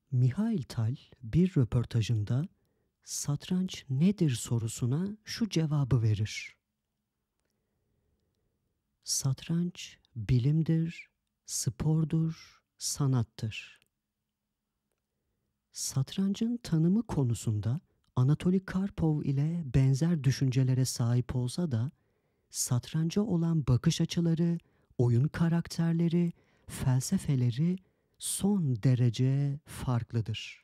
Mihail Tal bir röportajında satranç nedir sorusuna şu cevabı verir. Satranç bilimdir, spordur, sanattır. Satrancın tanımı konusunda Anatoli Karpov ile benzer düşüncelere sahip olsa da satranca olan bakış açıları, oyun karakterleri, felsefeleri son derece farklıdır.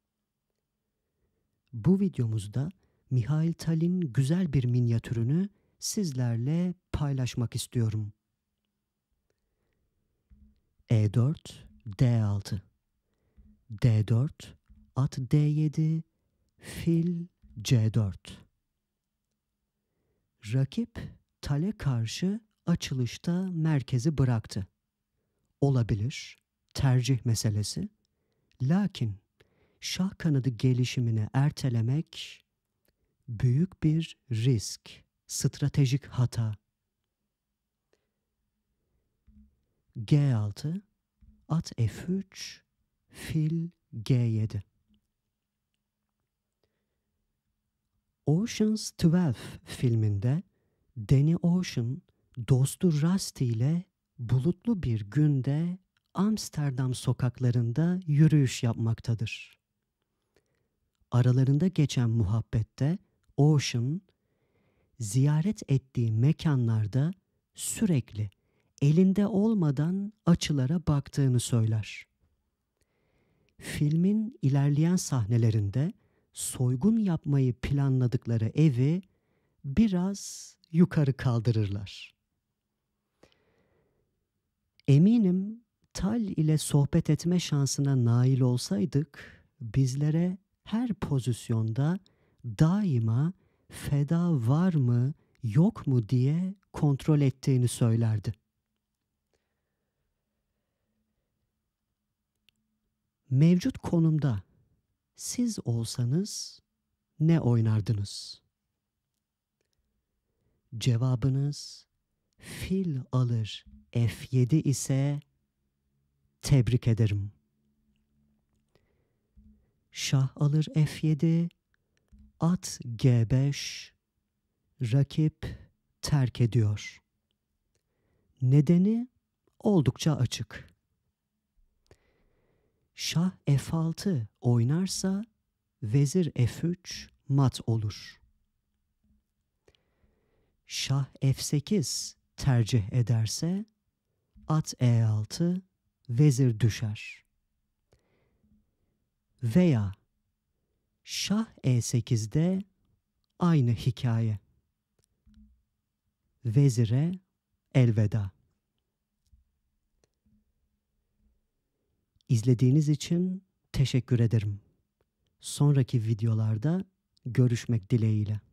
Bu videomuzda Mihail Tal'in güzel bir minyatürünü sizlerle paylaşmak istiyorum. E4, D6, D4, at D7, fil C4. Rakip Tal'e karşı açılışta merkezi bıraktı. Olabilir, tercih meselesi. Lakin şah kanadı gelişimini ertelemek büyük bir risk, stratejik hata. G6, at F3, fil G7. Ocean's 12 filminde Danny Ocean dostu Rusty ile bulutlu bir günde Amsterdam sokaklarında yürüyüş yapmaktadır. Aralarında geçen muhabbette Ocean, ziyaret ettiği mekanlarda sürekli elinde olmadan açılara baktığını söyler. Filmin ilerleyen sahnelerinde soygun yapmayı planladıkları evi biraz yukarı kaldırırlar. Eminim Tal ile sohbet etme şansına nail olsaydık bizlere her pozisyonda daima feda var mı yok mu diye kontrol ettiğini söylerdi. Mevcut konumda siz olsanız ne oynardınız? Cevabınız fil alır F7 ise tebrik ederim. Şah alır F7, at G5, rakip terk ediyor. Nedeni oldukça açık. Şah F6 oynarsa vezir F3 mat olur. Şah F8 tercih ederse at E6 vezir düşer. Veya Şah E8'de aynı hikaye. Vezire elveda. İzlediğiniz için teşekkür ederim. Sonraki videolarda görüşmek dileğiyle.